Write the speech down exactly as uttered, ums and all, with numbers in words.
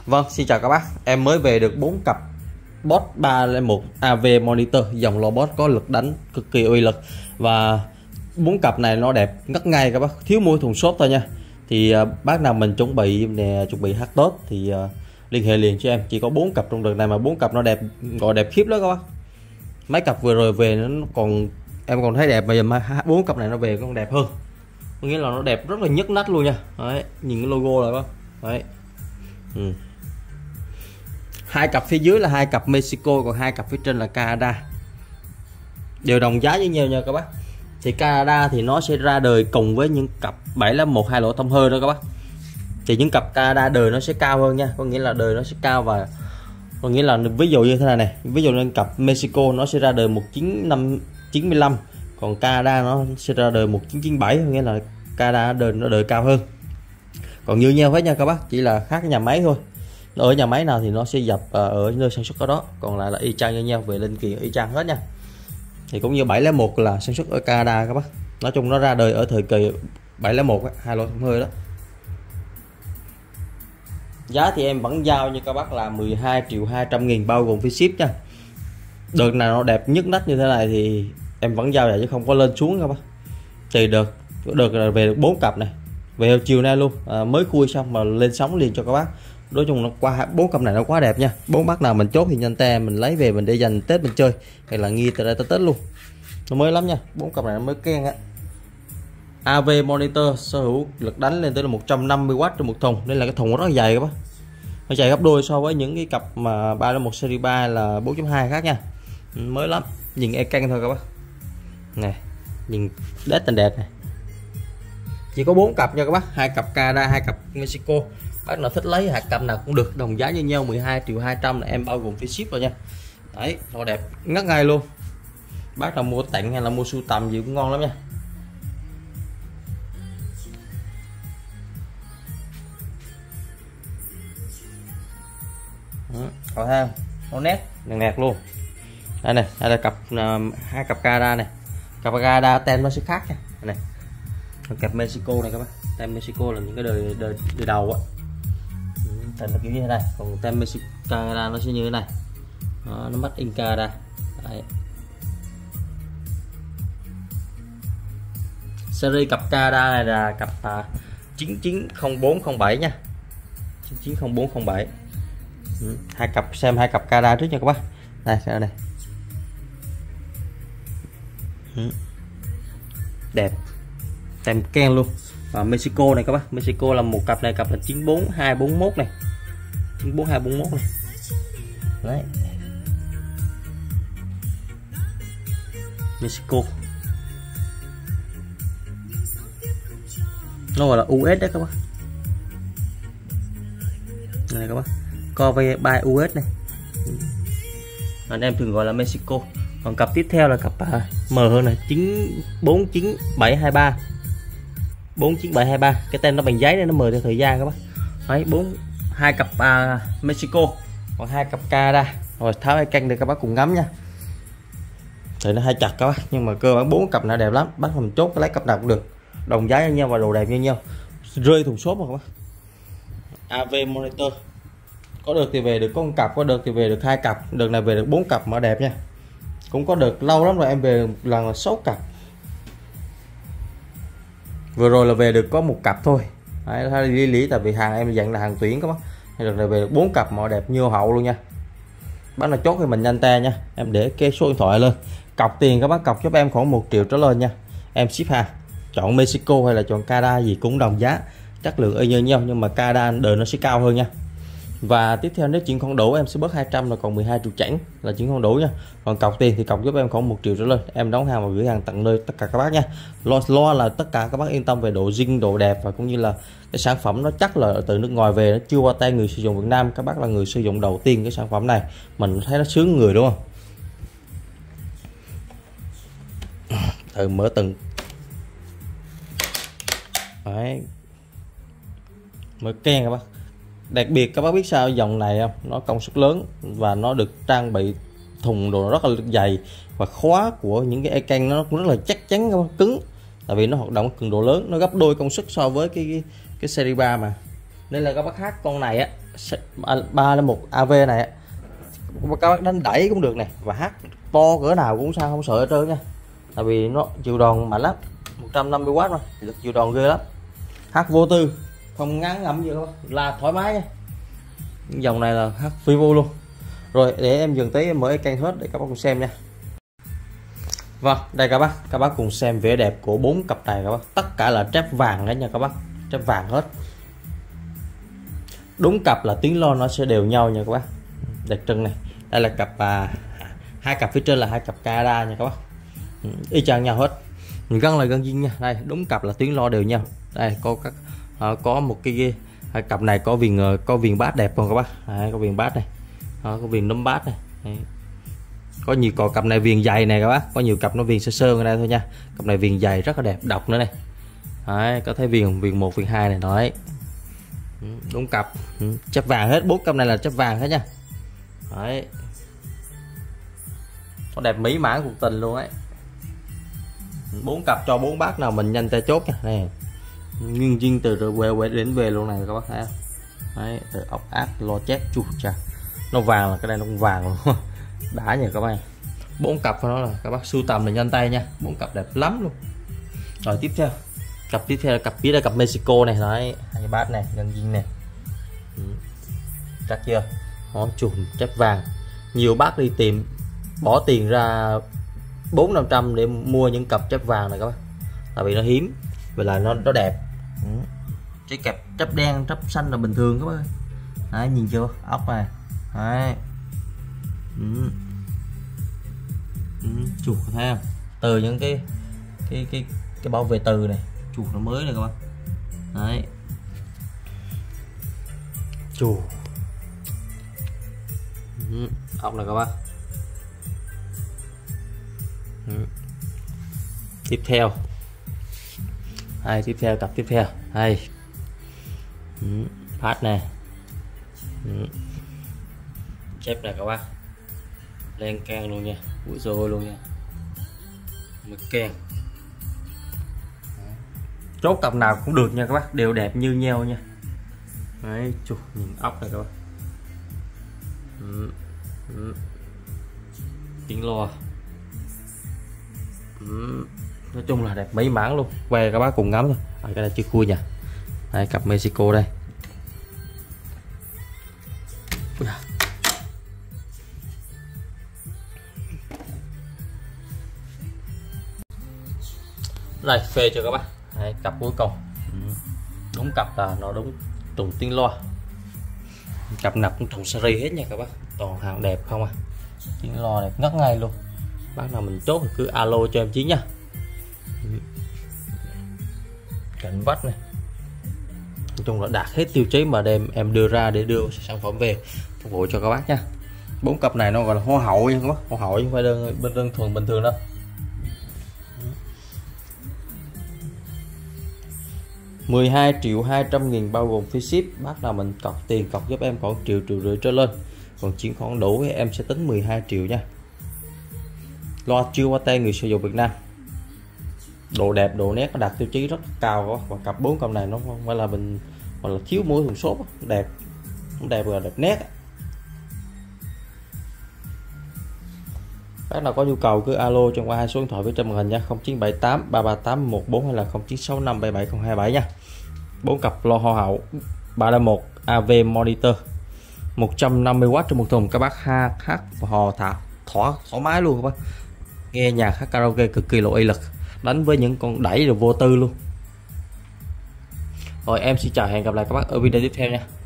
Vâng, xin chào các bác. Em mới về được bốn cặp Boss ba không một a vê monitor, dòng lò Boss có lực đánh cực kỳ uy lực, và bốn cặp này nó đẹp ngất ngay các bác, thiếu mua thùng xốp thôi nha. Thì uh, bác nào mình chuẩn bị nè, chuẩn bị hát Tết thì uh, liên hệ liền cho em. Chỉ có bốn cặp trong đợt này mà bốn cặp nó đẹp, gọi đẹp khiếp đó các bác. Mấy cặp vừa rồi về nó còn em còn thấy đẹp, mà bốn cặp này nó về còn đẹp hơn, có nghĩa là nó đẹp rất là nhức nách luôn nha. Đấy, nhìn cái logo rồi bác. Đấy. Ừ. Hai cặp phía dưới là hai cặp Mexico, còn hai cặp phía trên là Canada, đều đồng giá với nhau nha các bác. Thì Canada thì nó sẽ ra đời cùng với những cặp bảy không một hai lỗ thông hơi đó các bác. Thì những cặp Canada đời nó sẽ cao hơn nha, có nghĩa là đời nó sẽ cao, và có nghĩa là ví dụ như thế này này, ví dụ như cặp Mexico nó sẽ ra đời một chín năm chín lăm, còn Canada nó sẽ ra đời một chín chín bảy, có nghĩa là Canada đời nó đời cao hơn. Còn như nhau hết nha các bác, chỉ là khác cái nhà máy thôi. Ở nhà máy nào thì nó sẽ dập ở nơi sản xuất ở đó, còn lại là y chang như nhau, về linh kiện y chang hết nha. Thì cũng như bảy không một là sản xuất ở Canada các bác. Nói chung nó ra đời ở thời kỳ bảy không một hai lỗ thông hơi đó. Giá thì em vẫn giao như các bác là mười hai triệu hai trăm nghìn bao gồm phí ship nha. Đợt nào nó đẹp nhức nách như thế này thì em vẫn giao vậy chứ không có lên xuống các bác. Thì được được là về được bốn cặp này, về chiều nay luôn, à, mới khui xong mà lên sóng liền cho các bác. Nói chung nó qua bốn cặp này nó quá đẹp nha. Bốn bác nào mình chốt thì nhanh tay mình lấy về mình để dành Tết mình chơi, hay là nghi từ đây tới Tết luôn. Nó mới lắm nha, bốn cặp này nó mới keng á. a vê monitor sở hữu lực đánh lên tới là một trăm năm mươi oát trên một thùng, nên là cái thùng nó rất là dày các bác, nó dày gấp đôi so với những cái cặp mà ba không một series ba là bốn chấm hai khác nha. Mới lắm, nhìn e căng thôi các bác. Này, nhìn đét tình đẹp này. Chỉ có bốn cặp nha các bác, hai cặp Canada, hai cặp Mexico. Bác nào thích lấy hạt cặp nào cũng được, đồng giá như nhau, mười hai triệu hai trăm là em bao gồm phí ship rồi nha. Đấy, nó đẹp ngất ngay luôn. Bác nào mua tặng hay là mua sưu tầm gì cũng ngon lắm nha. Có thấy không? Nó nét nẹt luôn. Đây này, đây là cặp uh, hai cặp Canada này. Cặp Canada tem nó sẽ khác nha. Đây này. Cặp Mexico này các bác. Tem Mexico là những cái đời đời, đời đầu á. Tem nó kiểu như thế này, còn tem Mexico Canada nó sẽ như thế này. Đó, nó made in Canada. Đấy. Series cặp Canada này là cặp uh, chín chín không bốn không bảy nha. chín chín không bốn không bảy. Ừ. Hai cặp, xem hai cặp Canada trước nha các bác. Đây, xem này. Ừ. Đẹp. Tem ken luôn. Và Mexico này các bác, Mexico là một cặp này, cặp là chín bốn hai bốn mốt này. chín bốn hai bốn mốt này. Đấy. Mexico. Nó gọi là u ét đấy các bác. Đây các bác. Cover by u ét này. Anh em thường gọi là Mexico. Còn cặp tiếp theo là cặp à, M hơn này, chín bốn chín bảy hai ba. bốn chín bảy hai ba. Cái tem nó bằng giấy nên nó mờ theo thời gian các bác. Đấy, bốn hai cặp à, Mexico, còn hai cặp Canada. Rồi tháo hai canh để các bác cùng ngắm nha. Thì nó hơi chặt các bác, nhưng mà cơ bản bốn cặp này đẹp lắm. Bác mình chốt lấy cặp nào cũng được. Đồng giá như nhau và đồ đẹp như nhau. Rơi thùng xốp mà các bác. a vê monitor. Có được thì về được có một cặp, có được thì về được hai cặp. Đợt này về được bốn cặp mà đẹp nha. Cũng có được lâu lắm rồi em về một lần là sáu cặp. Vừa rồi là về được có một cặp thôi. Đấy, thấy lý lý, tại vì hàng em dặn là hàng tuyển các bác. Đợt này về được bốn cặp mà đẹp như hậu luôn nha. Bác nào chốt thì mình nhanh tay nha. Em để cái số điện thoại lên. Cọc tiền các bác cọc giúp em khoảng một triệu trở lên nha. Em ship hàng. Chọn Mexico hay là chọn Canada gì cũng đồng giá, chất lượng y như nhau, nhưng mà Canada đời nó sẽ cao hơn nha. Và tiếp theo nếu chuyển khoản đủ em sẽ bớt hai trăm, là còn mười hai triệu chẵn là chuyển khoản đủ nha. Còn cọc tiền thì cọc giúp em khoảng một triệu trở lên, em đóng hàng và gửi hàng tận nơi tất cả các bác nha. Lo lo là tất cả các bác yên tâm về độ zin, độ đẹp, và cũng như là cái sản phẩm nó chắc là từ nước ngoài về, nó chưa qua tay người sử dụng Việt Nam. Các bác là người sử dụng đầu tiên cái sản phẩm này, mình thấy nó sướng người đúng không? Thử mở từng. Đấy. Mới ken các bác. Đặc biệt các bác biết sao dòng này không? Nó công suất lớn và nó được trang bị thùng đồ rất là dày, và khóa của những cái e căng nó cũng rất là chắc chắn, cứng, tại vì nó hoạt động cường độ lớn, nó gấp đôi công suất so với cái cái, cái series ba mà. Nên là các bác hát con này á, ba một a vê này các bác đánh đẩy cũng được này, và hát to cỡ nào cũng sao, không sợ hết trơn nha, tại vì nó chịu đòn mạnh lắm, một trăm năm mươi oát mà lực chịu đòn ghê lắm. Hát vô tư, không ngán ngẩm gì đâu, là thoải mái nha. Dòng này là hát phi vô luôn. Rồi để em dừng tí em mở kênh hết để các bác cùng xem nha. Vâng, đây các bác, các bác cùng xem vẻ đẹp của bốn cặp này các bác, tất cả là trép vàng đấy nha các bác, trép vàng hết. Đúng cặp là tiếng lo nó sẽ đều nhau nha các bác. Đặc trưng này, đây là cặp à, hai cặp phía trên là hai cặp Canada nha các bác, y chang nhau hết, gân là gân zin nha. Đây đúng cặp là tiếng lo đều nhau. Đây có các à, có một cái, cái cặp này có viền có viền bát đẹp không các bác. Đấy, có viền bát này, đó, có viền nấm bát này. Đấy. Có nhiều cò cặp này viền dày này các bác, có nhiều cặp nó viền sơ sơ ở đây thôi nha. Cặp này viền dày rất là đẹp, độc nữa này. Đấy, có thấy viền viền một viền hai này nói đúng cặp, chép vàng hết, bốn cặp này là chép vàng hết nha. Đấy, nó đẹp mỹ mãn cuộc tình luôn ấy. Bốn cặp cho bốn bác nào mình nhanh tay chốt nha. Này nguyên zin từ rồi quẹo quẹo đến về luôn này các bác thấy không. Đấy, từ ốc ác lo chép chu cha, nó vàng là cái đây nó cũng vàng luôn đã nhờ các bạn. Bốn cặp của nó là các bác sưu tầm là nhanh tay nha, bốn cặp đẹp lắm luôn. Rồi tiếp theo, cặp tiếp theo là cặp phía đây, cặp Mexico này. Đấy, hai bát này, ngân zin này, chắc chưa, nó chùm chép vàng. Nhiều bác đi tìm bỏ tiền ra bốn năm trăm để mua những cặp chép vàng này các bác, tại vì nó hiếm, vậy là nó nó đẹp. Cái cặp chép đen chép xanh là bình thường các bác. Đấy, nhìn chưa, ốc này. Đấy. Ừ. Ừ, chuột thấy không, từ những cái cái cái cái bảo vệ từ này, chuột nó mới này các bác. Đấy, chuột. Ừ, ốc này các bác. Ừ. Tiếp theo, hai tiếp theo cặp tiếp theo, hai ừ, phát này. Ừ. Chép này các bác, lên can luôn nha, bụi rô luôn nha, một can. Chốt cặp nào cũng được nha các bác, đều đẹp như nhau nha. Đấy, chụp nhìn ốc này các bác. Ừ. Ừ. Tiếng loa. Ừ. Nói chung là đẹp mỹ mãn luôn, về các bác cùng ngắm thôi. À, cái này chưa khui nha. Đây, cặp Mexico đây. Đây, phê cho các bác. Đây, cặp cuối cùng. Ừ. Đúng cặp là nó đúng trùng tiếng loa. Cặp nào cũng trùng series hết nha các bác, toàn hàng đẹp không à, tiếng loa đẹp ngất ngay luôn. Bác nào mình chốt thì cứ alo cho em Chí nha. Cảnh vách này, nói chung là đạt hết tiêu chí mà đem em đưa ra để đưa sản phẩm về phục vụ cho các bác nha. Bốn cặp này nó gọi là hoa hậu nha các bác, hoa hậu không phải đơn bên đơn thuần bình thường đâu. mười hai triệu hai trăm nghìn bao gồm phí ship. Bác nào mình cọc tiền cọc giúp em khoảng triệu triệu rưỡi trở lên, còn chuyển khoản đủ thì em sẽ tính mười hai triệu nha. Loa chưa qua tay người sử dụng Việt Nam, độ đẹp độ nét nó đạt tiêu chí rất cao. Và cặp bốn cặp này nó không phải là mình hoặc là thiếu mũi thùng xốp, đẹp đẹp và đẹp nét. Bác nào có nhu cầu cứ alo cho qua hai số điện thoại với trên màn hình nha, không chín bảy tám ba ba tám một bốn hay là không chín sáu năm bảy bảy không hai bảy nha. Bốn cặp loa hoa hậu ba một a vê monitor một trăm năm mươi oát trên một thùng, các bác hát hát và hò thả thỏa thoải mái luôn các bác. Nghe nhạc hát karaoke cực kỳ lộ uy lực, đánh với những con đẩy rồi vô tư luôn. Rồi em xin chào, hẹn gặp lại các bác ở video tiếp theo nha.